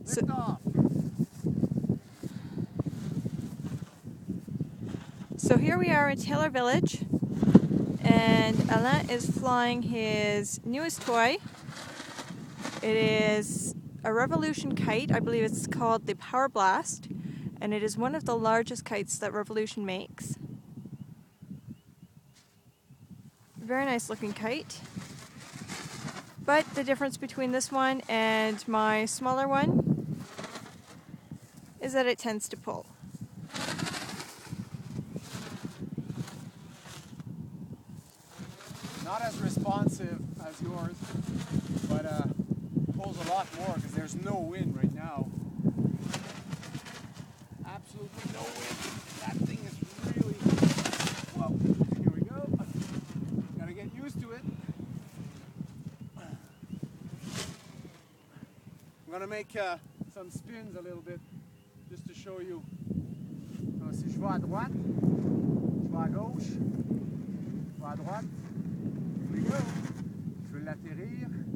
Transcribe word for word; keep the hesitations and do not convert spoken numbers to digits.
So, so here we are in Taylor Village, and Alain is flying his newest toy. It is a Revolution-Kite. I believe it's called the Power Blast, and it is one of the largest kites that Revolution makes. Very nice looking kite. But the difference between this one and my smaller one is that it tends to pull. Not as responsive as yours, but uh, pulls a lot more because there's no wind right now. Absolutely no wind. That thing is really... Whoa, here we go. Gotta get used to it. I'm gonna make uh, some spins a little bit just to show you. Donc, si je vais à droite, je vais à gauche, je vais à droite. Here we go. Je vais l'atterrir.